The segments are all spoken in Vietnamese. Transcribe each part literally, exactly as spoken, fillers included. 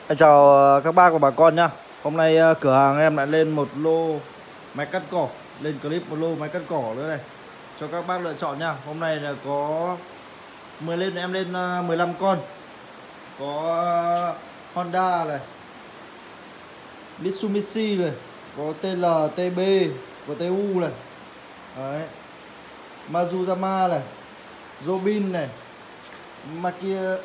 Em chào ờ, các bác và bà con nhá. Hôm nay ờ, cửa hàng em lại lên một lô máy cắt cỏ, lên clip một lô máy cắt cỏ nữa này cho các bác lựa chọn nha. Hôm nay là có mười lên em lên ờ, mười lăm con. Có ờ, Honda này, Mitsubishi này, có tê lờ, tê bê, có tê u này. Đấy. Mazuzama này, Robin này, Makia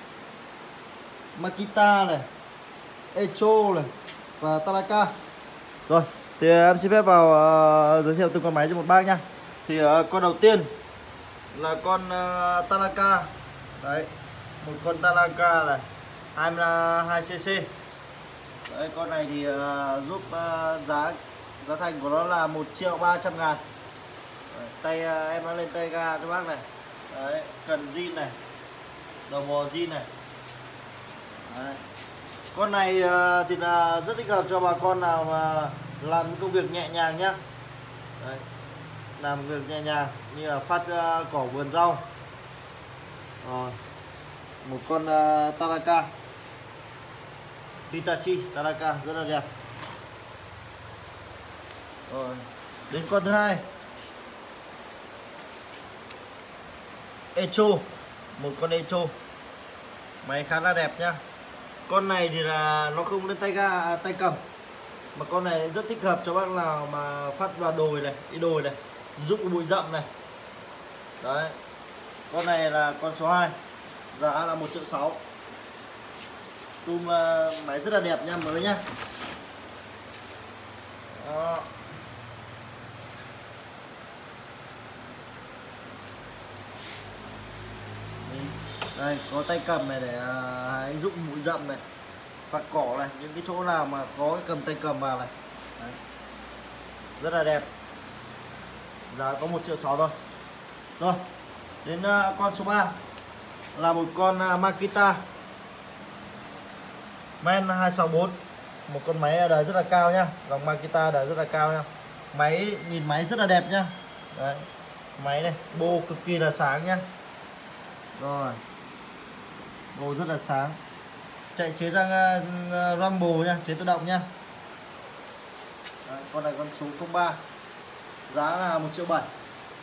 Makita này, Echo này và Tanaka. Rồi, thì em xin phép vào uh, giới thiệu từng con máy cho một bác nhá. Thì uh, con đầu tiên là con uh, Tanaka. Đấy, một con Tanaka này, hai mươi hai xê xê. Đấy, con này thì uh, giúp uh, giá giá thành của nó là một triệu ba trăm ngàn. Đấy, tay uh, em đã lên tay ga cho bác này. Đấy, cần zin này, đầu bò zin này. Đấy. Con này uh, thì là rất thích hợp cho bà con nào mà làm công việc nhẹ nhàng nhá. Đấy. Làm việc nhẹ nhàng như là phát uh, cỏ vườn rau. Rồi. Một con uh, Tanaka Hitachi Tanaka rất là đẹp. Rồi. Đến con thứ hai, Echo, một con Echo, máy khá là đẹp nhá. Con này thì là nó không lên tay ga tay cầm, mà con này rất thích hợp cho bác nào mà phát vào đồi này, đi đồi này, giúp bụi rậm này. Đấy. Con này là con số hai, giá là một triệu sáu. Túm uh, máy rất là đẹp nha, mới nhá. Đó. Đây, có tay cầm này để hái uh, dụng bụi rậm này, phạt cỏ này, những cái chỗ nào mà có cầm tay cầm vào này. Đấy. Rất là đẹp. Giá có một triệu sáu thôi. Rồi, đến uh, con số ba là một con uh, Makita Men hai sáu bốn. Một con máy đời rất là cao nhá, dòng Makita đời rất là cao nhá. Máy nhìn máy rất là đẹp nhá. Đấy. Máy này, bô cực kỳ là sáng nhá. Rồi. Bô rất là sáng. Chạy chế sang uh, Rambo nha, chế tự động nhá. Đấy, con này con số không ba. Giá là một triệu bảy.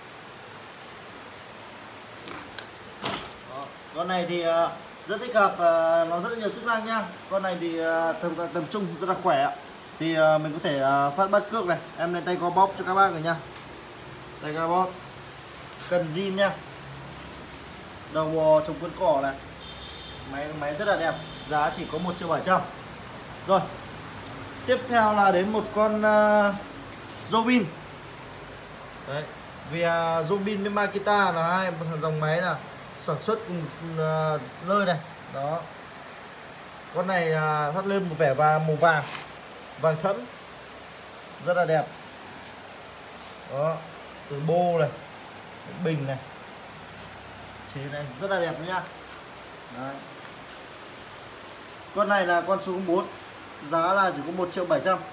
Đó. Con này thì uh, rất thích hợp, uh, nó rất là nhiều chức năng nhá. Con này thì uh, tầm, tầm trung rất là khỏe. Thì uh, mình có thể uh, phát bắt cước này. Em lên tay co bóp cho các bác rồi nha. Tay co bóp. Cần zin nhá. Đầu bò trồng cuốn cỏ này. Máy máy rất là đẹp, giá chỉ có một triệu bảy trăm. Rồi. Tiếp theo là đến một con uh, Robin. Đấy. Vì uh, Robin với Makita là hai dòng máy là sản xuất cùng uh, nơi này. Đó. Con này uh, thắt lên một vẻ và màu vàng, vàng thẫm, rất là đẹp. Đó. Từ bô này, bình này, chế này rất là đẹp nhá. Đấy. Con này là con số bốn, giá là chỉ có một triệu bảy trăm.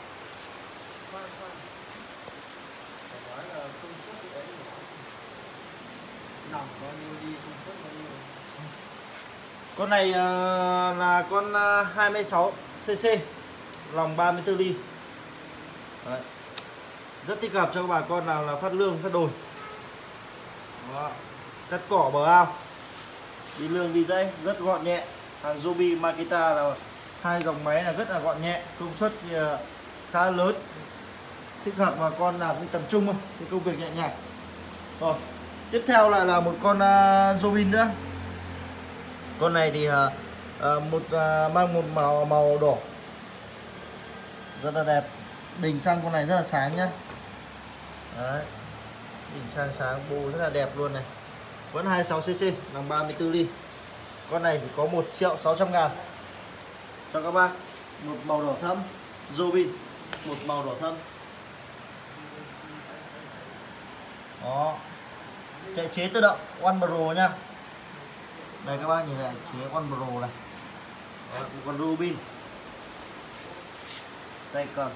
Con này uh, là con uh, hai mươi sáu xê xê, lòng ba mươi tư ly. Đấy. Rất thích hợp cho bà con nào là phát lương, phát đồi. Đó. Cắt cỏ bờ ao, đi lương đi dãy rất gọn nhẹ. Hàng Joby Makita là hai dòng máy là rất là gọn nhẹ, công suất thì khá lớn, thích hợp bà con làm cái tầm trung thôi, cái công việc nhẹ nhàng. Rồi, tiếp theo lại là một con uh, Robin nữa. Con này thì uh, uh, một uh, mang một màu màu đỏ rất là đẹp. Bình xăng con này rất là sáng nhá. Đấy. Bình xăng sáng, bô rất là đẹp luôn này. Vẫn hai mươi sáu xê xê, lòng ba mươi tư ly. Con này chỉ có một triệu sáu trăm ngàn cho các bác. Một màu đỏ thẫm, Robin, một màu đỏ thẫm. Đó. Chạy chế tự động One Pro nhá. Đây các bác nhìn lại, chế One Pro này. Đó, một con Robin. Tay cầm,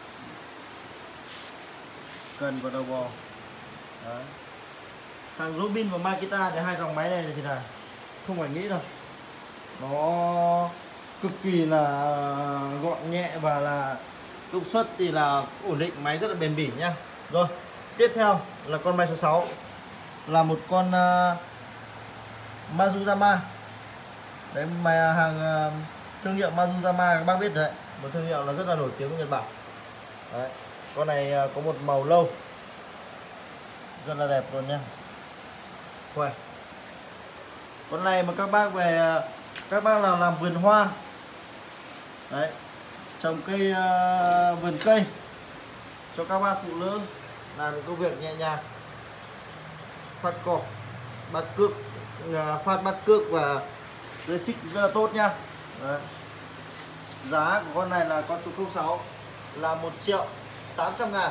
cần vào đầu bò. Đấy. Thằng Robin và Makita thì hai dòng máy này thì là không phải nghĩ đâu, nó cực kỳ là gọn nhẹ và là công suất thì là ổn định, máy rất là bền bỉ nhá. Rồi tiếp theo là con máy số sáu, là một con uh, Mazuzama. Đấy, mà hàng uh, thương hiệu Mazuzama các bác biết rồi đấy, một thương hiệu là rất là nổi tiếng của Nhật Bản. Đấy, con này uh, có một màu lâu rất là đẹp luôn nha. Quay. Con này mà các bác về uh, các bác nào làm vườn hoa đấy, trồng cây uh, vườn cây cho các bác phụ nữ làm công việc nhẹ nhàng, phát cỏ, bắt cước, uh, phát bắt cước và dây xích rất là tốt nha. Đấy. Giá của con này là con số không sáu là một triệu tám trăm ngàn.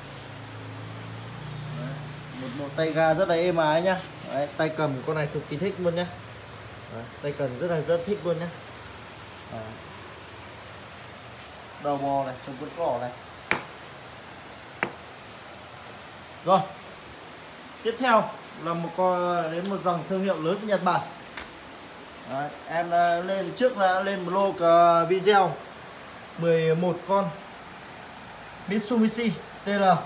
Đấy. Một bộ tay ga rất là êm ái nhá. Đấy, tay cầm con này cực kỳ thích luôn nhá. Đấy, tay cầm rất là rất thích luôn nhá. Đấy. Đầu bò này, trồng cuốn cỏ này. Rồi tiếp theo là một con đến một dòng thương hiệu lớn của Nhật Bản. Đấy, em uh, lên trước là lên một lô uh, video mười một con Mitsubishi tê lờ.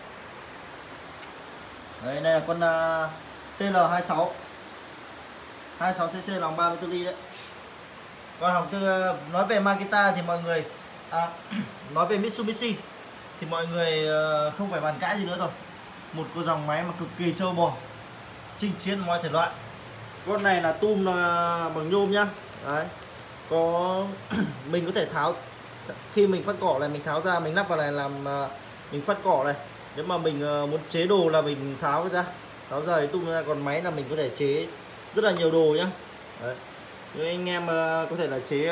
Đấy, đây là con uh, tê lờ hai sáu hai mươi sáu xê xê lòng ba mươi tư ly đấy. Còn học từ uh, nói về Makita thì mọi người à, nói về Mitsubishi thì mọi người uh, không phải bàn cãi gì nữa rồi. Một cái dòng máy mà cực kỳ trâu bò, chinh chiến mọi thể loại. Con này là tum bằng nhôm nhá. Đấy. Có mình có thể tháo, khi mình phát cỏ này mình tháo ra, mình lắp vào này làm mình phát cỏ này. Nếu mà mình muốn chế đồ là mình tháo ra, tháo rời tum ra, còn máy là mình có thể chế rất là nhiều đồ nhá. Đấy. Nếu anh em có thể là chế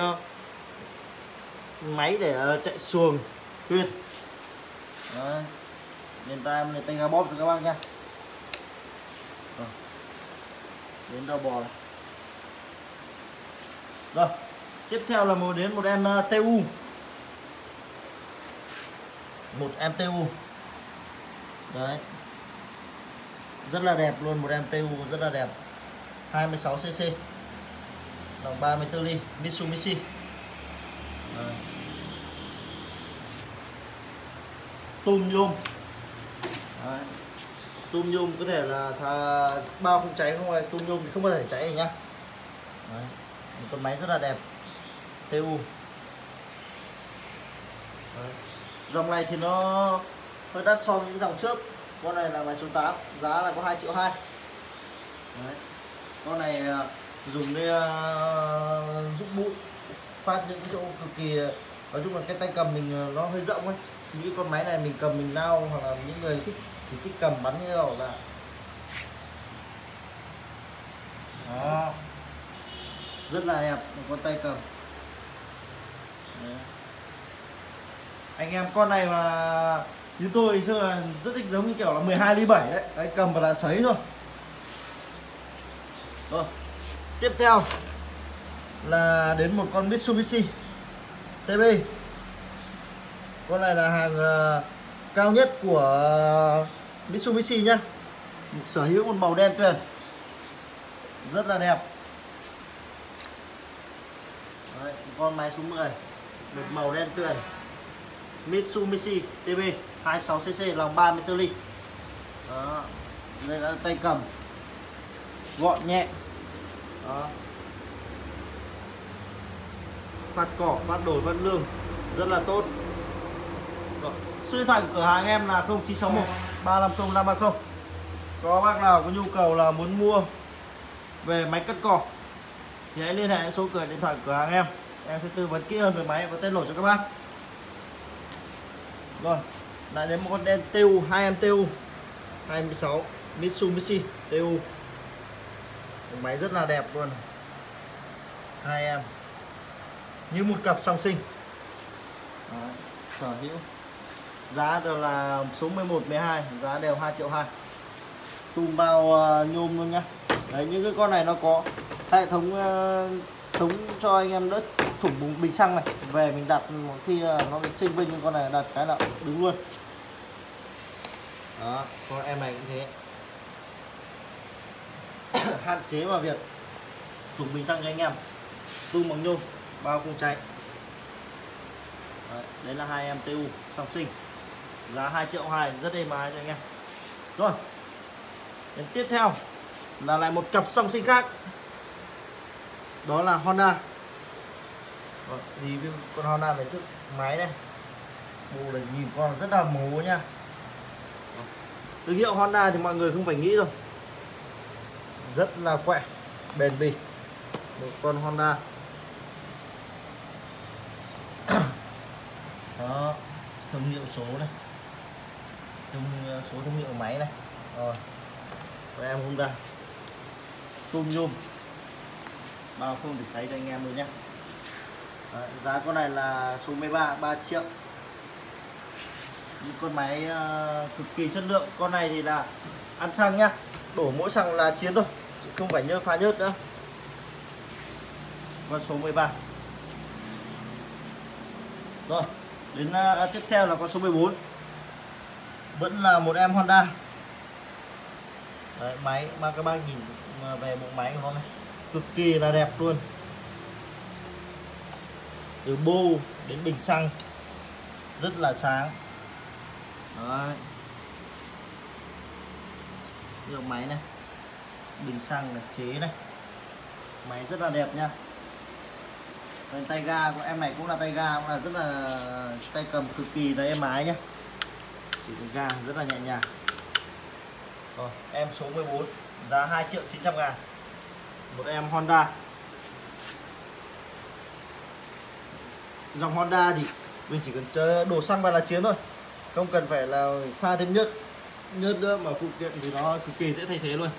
máy để chạy xuồng thuyền. Đấy. Nên ta em tay ga bóp cho các bác nha. Rồi. Đến đầu bò này. Rồi tiếp theo là một đến một em tê u, một em tê u. Đấy, rất là đẹp luôn, một em tê u rất là đẹp, hai mươi sáu xê xê, lòng ba mươi tư ly, Mitsubishi. Đấy. Tum nhôm. Đấy. Tum nhôm có thể là thà, bao không cháy, không phải tum nhôm thì không có thể cháy này nhá. Đấy. Một con máy rất là đẹp, tê u. Đấy. Dòng này thì nó hơi đắt so với những dòng trước. Con này là máy số tám, giá là có hai triệu hai. Đấy. Con này dùng để uh, giúp bụi, phát những chỗ cực kỳ, nói chung là cái tay cầm mình nó hơi rộng ấy. Những con máy này mình cầm mình lao, hoặc là những người thích chỉ thích cầm bắn như nào là đó, rất là đẹp một con tay cầm. Đấy. Anh em con này mà như tôi xưa là rất thích, giống như kiểu là mười hai ly bảy đấy, đấy cầm vào là sấy thôi. Rồi tiếp theo là đến một con Mitsubishi tê bê. Con này là hàng uh, cao nhất của Mitsubishi nhá, sở hữu một màu đen tuyền rất là đẹp. Đấy, con máy số mười, một màu đen tuyền, Mitsubishi tê bê hai mươi sáu xê xê, lòng ba mươi tư ly. Đó, đây là tay cầm gọn nhẹ. Đó. Phát cỏ, phát đổi, phát lương rất là tốt. Số điện thoại của cửa hàng em là không chín sáu một ba năm không năm ba không. Có bác nào có nhu cầu là muốn mua về máy cắt cỏ thì hãy liên hệ số cửa điện thoại của cửa hàng em. Em sẽ tư vấn kỹ hơn về máy và tên lỗi cho các bác. Rồi, lại đến một con đen tê u, hai em tê u hai mươi sáu Mitsubishi tê u. Máy rất là đẹp luôn. Hai em như một cặp song sinh. Đấy, sở hữu. Giá đều là số mười một, mười hai, giá đều hai triệu hai. Tum bao uh, nhôm luôn nhá. Đấy, những cái con này nó có hệ thống uh, thống cho anh em đỡ thủng bùng bình xăng này. Về mình đặt một khi uh, nó bị chênh vênh, con này đặt cái là đứng luôn. Đó, con em này cũng thế. Hạn chế vào việc thủng bình xăng cho anh em. Tum bằng nhôm, bao không cháy. Đấy, đấy là hai em tê u song sinh, giá hai triệu hai, rất êm ái cho anh em. Rồi đến tiếp theo là lại một cặp song sinh khác, đó là Honda. Rồi, review con Honda này trước máy này, bộ này nhìn con rất là mố nha. Thương hiệu Honda thì mọi người không phải nghĩ rồi, rất là khỏe, bền bỉ, một con Honda. Đó, thương hiệu số này, thương số thương hiệu máy này. Rồi, của em Honda, tum nhôm, bao không để cháy cho anh em luôn nhé. Đấy, giá con này là số mười ba, ba triệu. Những con máy uh, cực kỳ chất lượng. Con này thì là ăn xăng nhá, đổ mỗi xăng là chiến thôi, chứ không phải nhơ pha nhớt nữa. Con số mười ba. Rồi đến uh, tiếp theo là con số mười bốn, vẫn là một em Honda. Đấy, máy mà các bác nhìn về bộ máy của nó này, cực kỳ là đẹp luôn, từ bô đến bình xăng rất là sáng. Đấy, được máy này, bình xăng này, chế này, máy rất là đẹp nha. Bên tay ga của em này cũng là tay ga, cũng là rất là tay cầm cực kỳ là êm ái nhé, chỉ cái ga rất là nhẹ nhàng. Rồi, em số mười bốn, giá hai triệu chín trăm ngàn, một em Honda. Dòng Honda thì mình chỉ cần đổ xăng vào là chiến thôi, không cần phải là pha thêm nhớt nhớt nữa, mà phụ kiện thì nó cực kỳ dễ thay thế luôn.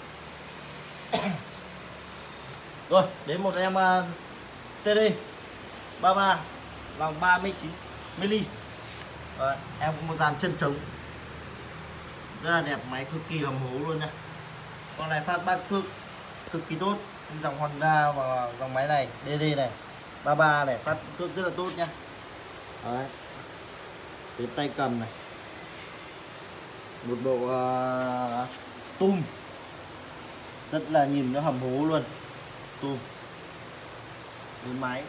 Rồi đến một em uh, tê đê ba ba, lòng ba mươi chín mi-li. Rồi, em có một dàn chân trống rất là đẹp, máy cực kỳ hầm hố luôn nha. Con này phát bát cực cực kỳ tốt, dòng Honda và dòng máy này đê đê này ba ba này phát cước rất là tốt nhá. Đấy, đến tay cầm này, một bộ uh, tum rất là nhìn nó hầm hố luôn, tum đến máy.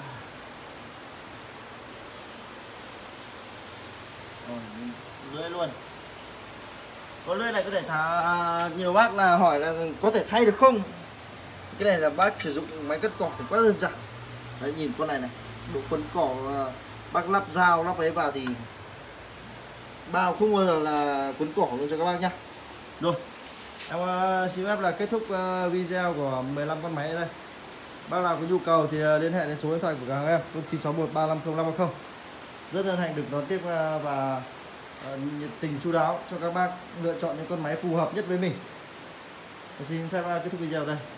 Rồi, lưỡi luôn. Con lưỡi này có thể thả, nhiều bác là hỏi là có thể thay được không. Cái này là bác sử dụng máy cắt cỏ thì quá đơn giản. Đấy, nhìn con này này, độ quấn cỏ bác lắp dao lắp ấy vào thì bao không bao giờ là quấn cỏ luôn cho các bác nhá. Rồi em uh, xin phép là kết thúc uh, video của mười lăm con máy ở đây. Bác nào có nhu cầu thì uh, liên hệ đến số điện thoại của cửa hàng em không chín sáu một ba năm không năm ba không. Rất hân hạnh được đón tiếp uh, và uh, nhiệt tình chu đáo cho các bác lựa chọn những con máy phù hợp nhất với mình. Xin phép uh, kết thúc video ở đây.